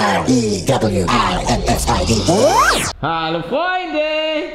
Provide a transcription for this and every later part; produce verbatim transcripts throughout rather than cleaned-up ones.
R E W I N S I D. Hallo Freunde!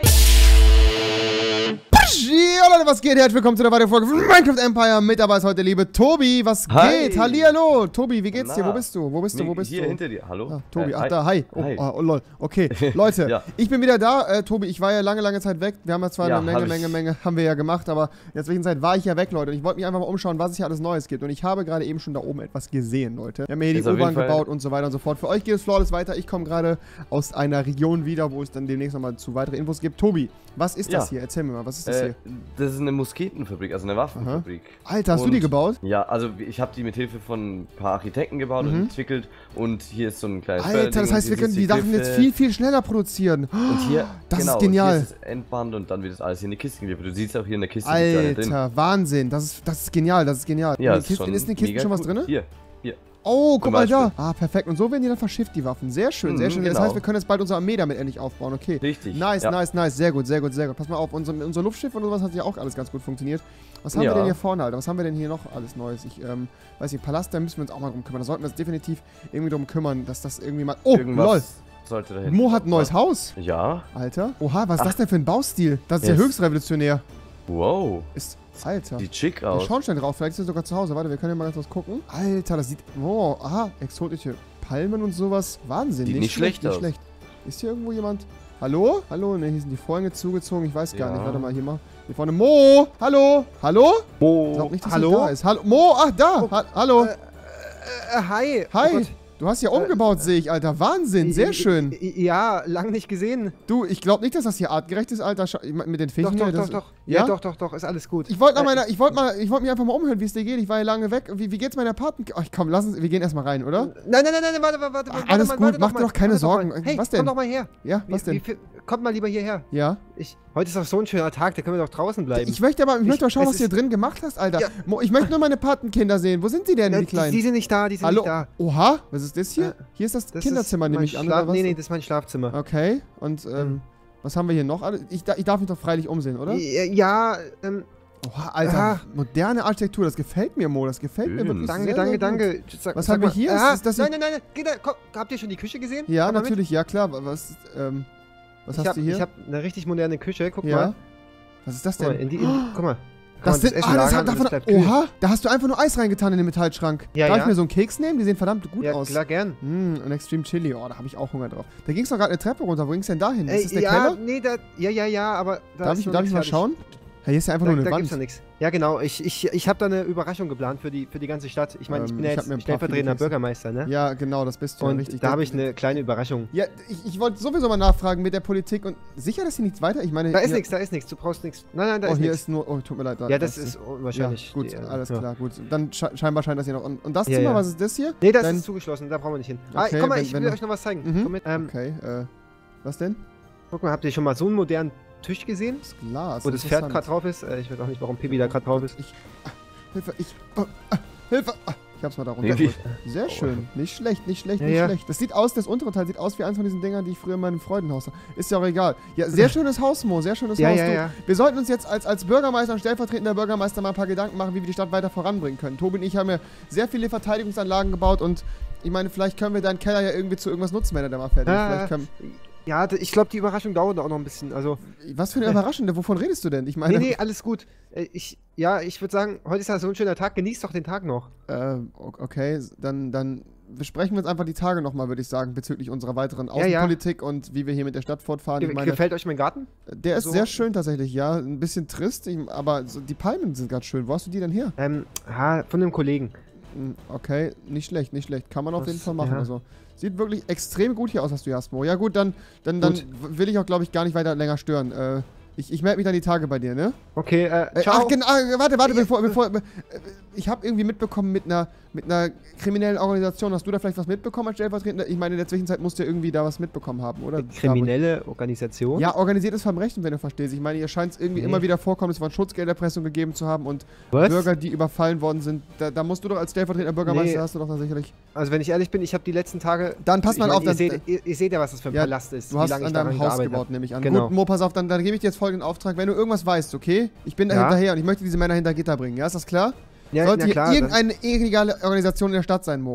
Ja, Leute, was geht? Herzlich willkommen zu einer weiteren Folge von Minecraft Empire. Mit dabei ist heute der liebe Tobi. Was Hi. geht? Hallihallo. Tobi, wie geht's Na, dir? Wo bist du? Wo bist du? Wo bist hier du? hinter dir. Hallo? Ah, Tobi, Äh, ach hi. da, hi. Oh, Hi. oh, oh lol. Okay, Leute, Ja. ich bin wieder da. Äh, Tobi, ich war ja lange, lange Zeit weg. Wir haben ja zwar Ja, eine Menge, hab ich. Menge, Menge, haben wir ja gemacht, aber in der Zwischenzeit war ich ja weg, Leute. Und ich wollte mich einfach mal umschauen, was es hier alles Neues gibt. Und ich habe gerade eben schon da oben etwas gesehen, Leute. Wir haben hier die Ist auf U-Bahn jeden Fall- gebaut und so weiter und so fort. Für euch geht es flawless weiter. Ich komme gerade aus einer Region wieder, wo es dann demnächst nochmal zu weiteren Infos gibt. Tobi, was ist das Ja. hier? Erzähl mir mal, was ist das Äh, hier? das ist eine Musketenfabrik, also eine Waffenfabrik. Alter, hast du die Und- gebaut? Ja, also ich habe die mit Hilfe von ein paar Architekten gebaut und entwickelt. Und hier ist so ein kleines Alter, das Förderding, heißt, wir hier können sind die Sachen Griffe. jetzt viel, viel schneller produzieren. Und hier, Das ist genau, genial. Und hier ist das Endband und dann wird das alles hier in die Kiste geliefert. Du siehst auch hier in der Kiste die Teile drin. Alter, Wahnsinn. Das ist, das ist genial, das ist genial. Ja, in, ist den Kisten, schon ist in den Kisten mega schon was cool. drin? Hier, hier. Oh, guck Zum mal da. Beispiel. Ah, perfekt. Und so werden die dann verschifft, die Waffen. Sehr schön, sehr Mhm, schön. Das genau. heißt, wir können jetzt bald unsere Armee damit endlich aufbauen. Okay. Richtig, Nice, ja. nice, nice. Sehr gut, sehr gut, sehr gut. Pass mal auf, unser, unser Luftschiff und sowas hat ja auch alles ganz gut funktioniert. Was haben Ja. wir denn hier vorne, Alter? Was haben wir denn hier noch alles Neues? Ich, ähm, weiß nicht, Palast, da müssen wir uns auch mal drum kümmern. Da sollten wir uns definitiv irgendwie drum kümmern, dass das irgendwie mal... Oh, Irgendwas sollte da lol. hinten Mo hat ein neues kommen. Haus. Ja. Alter. Oha, was ist Ach. das denn für ein Baustil? Das ist Yes. ja höchst revolutionär. Wow. Ist... Alter. Sieht schick Der aus. Schornstein drauf, vielleicht ist er sogar zu Hause. Warte, wir können ja mal ganz was gucken. Alter, das sieht... Oh, aha, exotische Palmen und sowas. Wahnsinn. Sieht nicht schlecht nicht aus. schlecht. Ist hier irgendwo jemand? Hallo? Hallo? Ne, hier sind die Vorhänge zugezogen. Ich weiß gar Ja. nicht. Warte mal, hier mal. Hier vorne. Mo! Hallo? Hallo? Ich glaube nicht, dass Hallo? er da ist. Hallo? Mo! Ach, da! Ha Hallo? Äh, äh, hi. Hi! Oh Gott. Du hast ja umgebaut, sehe ich, Alter. Wahnsinn, sehr I- schön. I- I- Ja, lang nicht gesehen. Du, ich glaube nicht, dass das hier artgerecht ist, Alter. Schau- ich mein, Mit den Doch, Fischen doch, hier, doch, das- doch. Ja? Ja, doch, doch, doch. Ist alles gut. Ich wollte noch Äh, meiner, ich wollte mal, ich wollte mich einfach mal umhören, wie es dir geht. Ich war ja lange weg. Wie, wie geht's meiner Paten? Ach komm, lass uns, wir gehen erstmal rein, oder? Nein, nein, nein, nein, warte, warte, warte. Ach, warte alles mal, gut, warte mach dir mal, doch keine warte Sorgen. mal. Hey, Was denn? komm doch mal her. Ja, was Wie- denn? Wie, viel- kommt mal lieber hierher. Ja. Ich, heute ist doch so ein schöner Tag, da können wir doch draußen bleiben. Ich möchte aber, ich, Ich- möchte mal schauen, es was du hier ist- drin gemacht hast, Alter. Ja. Mo, ich möchte nur meine Patenkinder sehen. Wo sind sie denn, Äh, die Kleinen? Die sind nicht da, die sind Hallo? nicht da. Oha, was ist das hier? Äh, Hier ist das, Das Kinderzimmer, ist nehme mein ich an, Schlaf- oder was? Nee, nee, das ist mein Schlafzimmer. Okay, und ähm, Mhm. was haben wir hier noch? alles? Ich, da- ich darf mich doch freilich umsehen, oder? Ja, ja, ähm, Oha, Alter, Ah. moderne Architektur, das gefällt mir, Mo, das gefällt mir Schön. wirklich danke, sehr, danke, sehr gut. danke. Sag, Was sag haben wir mal- hier? Ah, Ist das nein, hier- nein, nein, nein. Geh da, komm, habt ihr schon die Küche gesehen? Ja, Komm mal mit. natürlich, ja klar. Was, ähm, was Ich hast hab, du hier? ich habe eine richtig moderne Küche, guck ja. mal. Was ist das Guck mal, denn? in die, in die, guck mal. Kann Das man sind, Essen ah, das lagern hat und davon, es bleibt kühl. oha, da hast du einfach nur Eis reingetan in den Metallschrank. Ja, Darf ja. ich mir so einen Keks nehmen? Die sehen verdammt gut Ja, aus. klar, gern. Hm, ein Extreme Chili, oh, da habe ich auch Hunger drauf. Da ging es doch gerade eine Treppe runter, wo ging es denn da hin? Ist das der ja, Keller? nee, da, ja, ja, ja, aber da Darf ist ich, noch darf ich nichts mal fertig. schauen? Ja, hier ist ja einfach Da, nur eine da Wand. gibt's ja nichts. Ja, genau. Ich, ich, ich habe da eine Überraschung geplant für die, für die ganze Stadt. Ich meine, ich Ähm, bin ja ich hab mir ein jetzt paar stellvertretender Filetkäse. Bürgermeister, ne? Ja, genau, das bist du ja Und richtig. da habe ich eine kleine Überraschung. Ja, ich, ich wollte sowieso mal nachfragen mit der Politik und sicher, dass hier nichts weiter? Ich meine, Da ist hier, nichts, da ist nichts. Du brauchst nichts. Nein, nein, da Oh, ist hier nichts. ist nur, oh, tut mir leid. Da, Ja, das ist wahrscheinlich. Ja, gut, die, äh, alles ja. klar, gut. Dann sche scheinbar scheint das hier noch. Und, und das Ja, Zimmer, ja. was ist das hier? Nee, das Dein- ist zugeschlossen, da brauchen wir nicht hin. Okay, ah, komm mal, wenn- ich wenn will du- euch noch was zeigen. Mhm. Komm mit. Ähm, Okay, äh, was denn? Guck mal, habt ihr schon mal so einen modernen Tisch gesehen? Das Glas. Wo das Pferd interessant. gerade drauf ist? Äh, ich weiß auch nicht, warum Pippi da gerade drauf ist. Ich, ah, Hilfe, ich, oh, ah, Hilfe. Ah, ich hab's mal da Nee, runter. Sehr schön. Nicht schlecht, nicht schlecht, Ja, nicht ja. schlecht. Das sieht aus, das untere Teil sieht aus wie eins von diesen Dingern, die ich früher in meinem Freudenhaus hatte. Ist ja auch egal. Ja, sehr schönes Haus, Mo, sehr schönes Ja, Haus. ja, du, ja. Wir sollten uns jetzt als, als Bürgermeister und stellvertretender Bürgermeister mal ein paar Gedanken machen, wie wir die Stadt weiter voranbringen können. Tobi und ich haben ja sehr viele Verteidigungsanlagen gebaut und ich meine, vielleicht können wir deinen Keller ja irgendwie zu irgendwas nutzen, wenn er da mal fertig ist. Ja, Vielleicht können, Ja, d- ich glaube, die Überraschung dauert auch noch ein bisschen. Also, was für eine Überraschende, wovon redest du denn? Ich meine, nee, nee, alles gut. Äh, Ich, ja, ich würde sagen, heute ist ja so ein schöner Tag. Genießt doch den Tag noch. Äh, okay, dann, dann besprechen wir uns einfach die Tage nochmal, würde ich sagen, bezüglich unserer weiteren Ja, ja. Außenpolitik und wie wir hier mit der Stadt fortfahren. Ge Ich meine, gefällt euch mein Garten? der ist so? sehr schön tatsächlich, ja. Ein bisschen trist, ich, aber so, die Palmen sind gerade schön. Wo hast du die denn her? Ähm, ha, von einem Kollegen. Hm, Okay, nicht schlecht, nicht schlecht. Kann man auf Das- jeden Fall machen. ja. Also, sieht wirklich extrem gut hier aus, was du hier hast, Mo. Ja gut, dann, dann, dann Gut. will ich auch, glaube ich, gar nicht weiter länger stören. Äh, ich ich melde mich dann die Tage bei dir, ne? Okay, äh, Äh, ciao. Ach, genau, äh, warte, warte, bevor, bevor, äh, ich habe irgendwie mitbekommen mit einer, mit einer kriminellen Organisation. Hast du da vielleicht was mitbekommen als Stellvertretender? Ich meine, in der Zwischenzeit musst du ja irgendwie da was mitbekommen haben, oder? Kriminelle Organisation? Ja, organisiertes Verbrechen, wenn du verstehst. Ich meine, ihr scheint es irgendwie Nee. immer wieder vorkommen, es war Schutzgelderpressung gegeben zu haben und Was? Bürger, die überfallen worden sind. Da, da musst du doch als stellvertretender Bürgermeister, Nee. hast du doch da sicherlich... Also, wenn ich ehrlich bin, ich habe die letzten Tage... Dann pass ich mal mein, auf, ihr, dann... seht, ihr, ihr seht ja, was das für ein Ja, Palast ist. Du hast wie lange an ich deinem daran Haus gearbeitet gebaut, habe. nehme ich an. Genau. Gut, Mo, pass auf, dann, dann gebe ich dir jetzt folgenden Auftrag. Wenn du irgendwas weißt, okay? Ich bin da Ja. hinterher und ich möchte diese Männer hinter Gitter bringen. Ja, ist das klar? Ja, Sollte na klar, hier irgendeine illegale Organisation in der Stadt sein, Mo,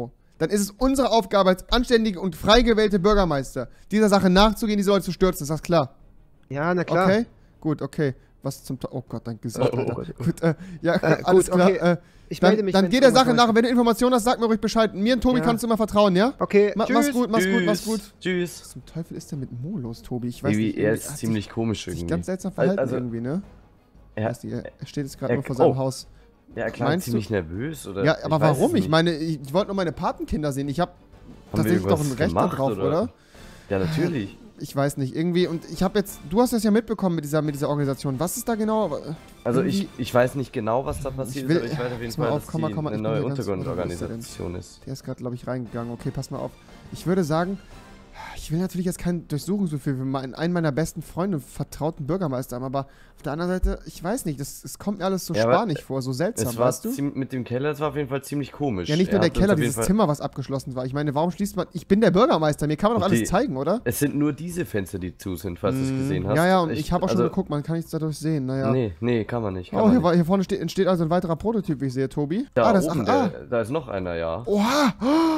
dann ist es unsere Aufgabe als anständige und frei gewählte Bürgermeister, dieser Sache nachzugehen, diese Leute zu stürzen. Ist das klar? Ja, na klar. Okay, gut, okay. Was zum... Oh Gott, dein Gesicht, Oh, oh, Alter. oh, oh. Gut, äh, ja, Äh, alles gut, klar. okay. Äh, Ich dann melde mich, dann wenn geh der irgendwas Sache nach. Neues Wenn du Informationen hast, sag mir ruhig Bescheid. Mir und Tobi Ja. kannst du immer vertrauen, ja? Okay, Ma tschüss. mach's gut, mach's gut, mach's Tschüss. gut. Tschüss. Was zum Teufel ist denn mit Mo los, Tobi? Ich weiß Irgendwie, nicht. er irgendwie ist hat ziemlich komisch sich, sich irgendwie. ganz seltsam verhalten Also, irgendwie, ne? er, Weiß nicht, er er steht jetzt gerade er- nur vor seinem oh. Haus. ja, er klang meinst ziemlich du? nervös, oder? Ja, aber ich weiß es warum? Ich nicht. meine, ich, ich wollte nur meine Patenkinder sehen. Ich habe Haben wir tatsächlich doch ein irgendwas Recht gemacht, darauf, oder? oder? Ja, natürlich. Ich weiß nicht, irgendwie. Und ich habe jetzt, du hast das ja mitbekommen mit dieser, mit dieser Organisation. Was ist da genau? Also ich, Irgendwie- ich weiß nicht genau, was da passiert will- ist, aber ich weiß auf jeden pass mal Fall, auf, dass komm mal, die komm mal, eine ich bin neue hier ganz- Untergrundorganisation ist. Der ist gerade, glaube ich, reingegangen. Okay, pass mal auf. Ich würde sagen, ich will natürlich jetzt kein Durchsuchungsbefehl für meinen, einen meiner besten Freunde, vertrauten Bürgermeister haben, aber auf der anderen Seite, ich weiß nicht, das, es kommt mir alles so Ja, aber spanig vor, so seltsam, Es war weißt du? ziem- mit dem Keller, das war auf jeden Fall ziemlich komisch. Ja, nicht Er nur der hat uns Keller, auf jeden dieses Fall- Zimmer, was abgeschlossen war. Ich meine, warum schließt man... Ich bin der Bürgermeister, mir kann man doch Okay. alles zeigen, oder? Es sind nur diese Fenster, die zu sind, falls du es gesehen hast. Ja, ja, und ich, Ich- habe auch schon also- geguckt, man kann nichts dadurch sehen, naja. Nee, nee, kann man nicht. Kann Oh, man hier, nicht. war- hier vorne steht, entsteht also ein weiterer Prototyp, wie ich sehe, Tobi. Da ah, das oben, ach, ah. der, da ist noch einer, ja. Oha!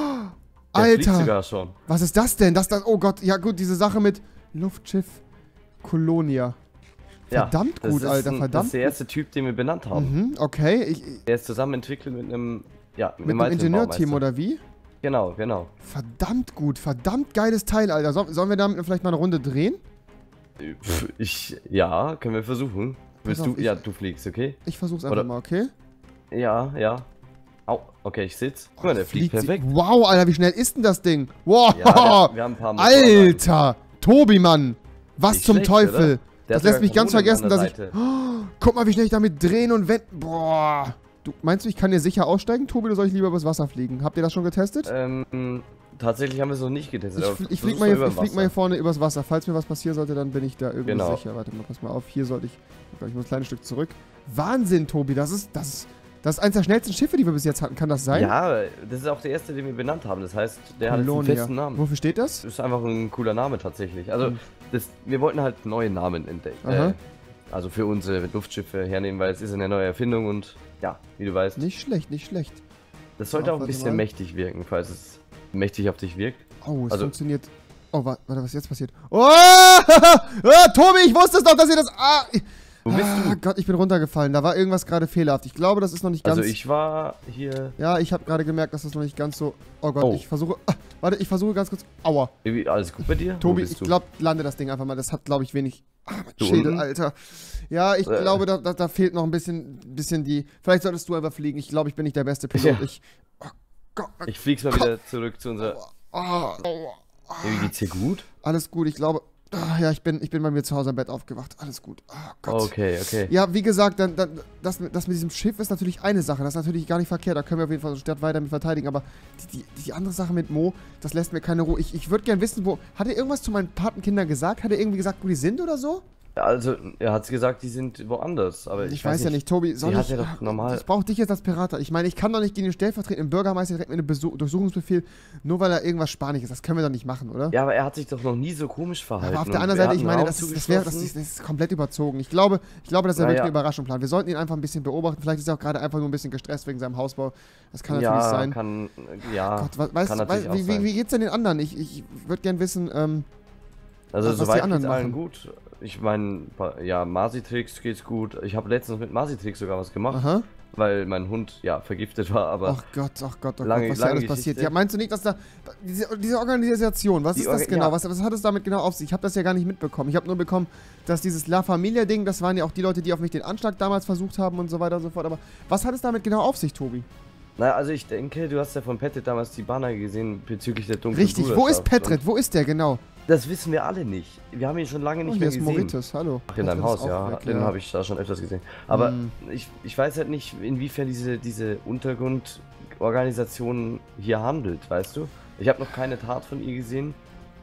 Der fliegt Alter! sogar schon. Was ist das denn? Das, das, oh Gott, ja gut, diese Sache mit Luftschiff Colonia. Verdammt ja, gut, das ist Alter, ein, verdammt Das ist der erste Typ, den wir benannt haben. Mhm, okay. Ich, ich- Der ist zusammen entwickelt mit einem, ja, mit einem weiteren Ingenieurteam Baumeister. oder wie? Genau, genau. Verdammt gut, verdammt geiles Teil, Alter. So, sollen wir damit vielleicht mal eine Runde drehen? Pff, Ich, ja, können wir versuchen. Willst auf, du, ich- ja, du fliegst, okay? Ich versuch's einfach Oder- mal, okay? Ja, ja. Au, okay, ich sitz. Guck mal, der fliegt Fliegt sie- perfekt. Wow, Alter, wie schnell ist denn das Ding? Wow! Ja, der, wir haben ein paar Motoren. Alter! Tobi, Mann! Was Nicht zum schlecht, Teufel! oder? Der Das hat lässt sogar mich ganz Kanonen vergessen, an dass der ich... Seite. Oh, guck mal, wie schnell ich damit drehen und wenden... Boah! Du, meinst du, ich kann hier sicher aussteigen, Tobi, oder soll ich lieber übers Wasser fliegen? Habt ihr das schon getestet? Ähm, tatsächlich haben wir es noch nicht getestet. ich aber fl ich versuch's flieg, mal hier, über ich flieg mal Wasser. hier vorne übers Wasser. Falls mir was passieren sollte, dann bin ich da irgendwie Genau. sicher. Warte mal, pass mal auf. Hier sollte ich... Ich glaub, ich muss ein kleines Stück zurück. Wahnsinn, Tobi. Das ist... Das ist, das ist eines der schnellsten Schiffe, die wir bis jetzt hatten. Kann das sein? Ja, das ist auch der erste, den wir benannt haben. Das heißt, der hat jetzt einen Colonia. festen Namen. Wofür steht das? Das ist einfach ein cooler Name tatsächlich. Also, Hm. das, wir wollten halt neue Namen entdecken. Aha. Äh, also für unsere Luftschiffe hernehmen, weil es ist eine neue Erfindung und ja, wie du weißt, Nicht schlecht, nicht schlecht. das sollte Ja, auch ein warte bisschen mal. mächtig wirken, falls es mächtig auf dich wirkt. Oh, es Also- funktioniert. Oh, wa- warte, was ist jetzt passiert? Oh! ah, Tobi, ich wusste es doch, dass ihr das... Ah, Wo bist ah, Gott, ich bin runtergefallen. Da war irgendwas gerade fehlerhaft. Ich glaube, das ist noch nicht ganz... Also ich war hier. Ja, ich habe gerade gemerkt, dass das noch nicht ganz so... Oh Gott, Oh. ich versuche... Ah, warte, ich versuche ganz kurz... Aua. Irgendwie alles gut bei dir? Wo Tobi, bist ich du? glaube, lande das Ding einfach mal. Das hat, glaube ich, wenig... Ah, mein Du Schädel, unten? Alter. Ja, ich Äh. glaube, da, da, da fehlt noch ein bisschen, bisschen die... Vielleicht solltest du einfach fliegen. Ich glaube, ich bin nicht der beste Pilot. Ja. Ich... Oh Gott. mein- Ich flieg's mal wieder zurück zu unserer. Ah, Wie geht's dir gut? alles gut, ich glaube... Ah, ja, ich bin, ich bin bei mir zu Hause im Bett aufgewacht. Alles gut. Oh Gott. Okay, okay. Ja, wie gesagt, dann, dann, das, mit- das mit diesem Schiff ist natürlich eine Sache. Das ist natürlich gar nicht verkehrt. Da können wir auf jeden Fall so Stadt weiter mit verteidigen. Aber die, die, die andere Sache mit Mo, das lässt mir keine Ruhe. Ich, ich würde gern wissen, wo. Hat er irgendwas zu meinen Patenkindern gesagt? Hat er irgendwie gesagt, wo die sind oder so? Also, er hat's gesagt, die sind woanders, aber Ich, ich, weiß ja nicht, Tobi. Soll Die hat ich. ja doch normal- Ich brauche dich jetzt als Pirater. Ich meine, ich kann doch nicht gegen den stellvertretenden Bürgermeister direkt mit einem Besuch, Durchsuchungsbefehl, nur weil er irgendwas Spanisch ist. Das können wir doch nicht machen, oder? Ja, aber er hat sich doch noch nie so komisch verhalten. Aber auf der und anderen er Seite, hat ich einen meine, Raum das ist, das, wär, das, zugeschlossen. ist, das ist komplett überzogen. Ich glaube, ich glaube, das ist ja Na wirklich ja. eine Überraschung planen. Wir sollten ihn einfach ein bisschen beobachten. Vielleicht ist er auch gerade einfach nur ein bisschen gestresst wegen seinem Hausbau. Das kann natürlich ja, sein. Kann, ja, Gott, was, weißt, kann du, natürlich weißt, auch wie, wie, sein. wie geht's denn den anderen? Ich, ich würde gern wissen, ähm, Also was die soweit anderen geht's allen machen. gut. Ich meine, ja, Marsitrix geht's gut. Ich habe letztens mit Marsitrix sogar was gemacht, aha. weil mein Hund, ja, vergiftet war, aber Ach Gott, ach Gott, oh Lange- Gott, was hier lange alles passiert. Geschichte. Ja, meinst du nicht, dass da, diese, diese Organisation, was Die ist das Orga- genau? ja. Was, was hat es damit genau auf sich? Ich habe das ja gar nicht mitbekommen. Ich habe nur bekommen, dass dieses La Familia-Ding, das waren ja auch die Leute, die auf mich den Anschlag damals versucht haben und so weiter und so fort. Aber was hat es damit genau auf sich, Tobi? naja, also ich denke, du hast ja von Pettit damals die Banner gesehen bezüglich der dunklen Richtig, wo ist Bruderschaft. Petrit? Wo ist der genau? Und Das wissen wir alle nicht. Wir haben ihn schon lange Oh, nicht hier mehr ist gesehen. Moritus, hallo. Ach, in deinem Petrit ist Haus, auch ja. weg, Den habe ich da schon öfters gesehen. Aber Hm. ich, ich weiß halt nicht, inwiefern diese, diese Untergrundorganisation hier handelt, weißt du? Ich habe noch keine Tat von ihr gesehen.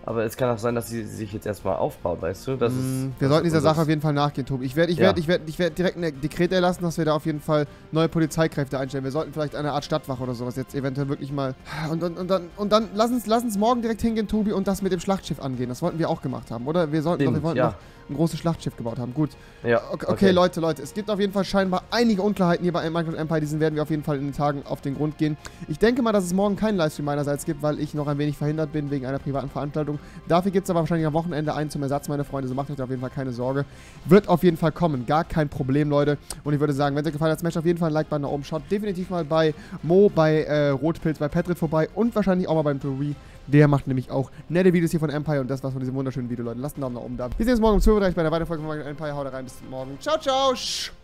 Aber es kann auch sein, dass sie sich jetzt erstmal aufbaut, weißt du? Das Mm, ist, wir das sollten dieser ist Sache auf jeden Fall nachgehen, Tobi. Ich werde ich Ja. werd, ich werd, ich werd direkt ein Dekret erlassen, dass wir da auf jeden Fall neue Polizeikräfte einstellen. Wir sollten vielleicht eine Art Stadtwache oder sowas jetzt eventuell wirklich mal... Und, und, und dann, und dann lass, uns, lass uns morgen direkt hingehen, Tobi, und das mit dem Schlachtschiff angehen. Das wollten wir auch gemacht haben, oder? Wir sollten doch, wir Stimmt, wollten ja. noch ein großes Schlachtschiff gebaut haben. Gut. Ja, Okay, okay, Leute, Leute, es gibt auf jeden Fall scheinbar einige Unklarheiten hier bei Minecraft Empire, diesen werden wir auf jeden Fall in den Tagen auf den Grund gehen. Ich denke mal, dass es morgen keinen Livestream meinerseits gibt, weil ich noch ein wenig verhindert bin wegen einer privaten Veranstaltung. Dafür gibt es aber wahrscheinlich am Wochenende einen zum Ersatz, meine Freunde, so macht euch da auf jeden Fall keine Sorge. Wird auf jeden Fall kommen, gar kein Problem, Leute. Und ich würde sagen, wenn es euch gefallen hat, smasht auf jeden Fall ein Like-Button nach oben. Schaut definitiv mal bei Mo, bei äh, Rotpilz, bei Patrick vorbei und wahrscheinlich auch mal beim Turi. Der macht nämlich auch nette Videos hier von Empire und das war's von diesem wunderschönen Video, Leute. Lasst einen Daumen nach oben da. Wir sehen uns morgen um zwölf Uhr dreißig bei einer weiteren Folge von Empire. Haut rein, bis morgen. Ciao, ciao.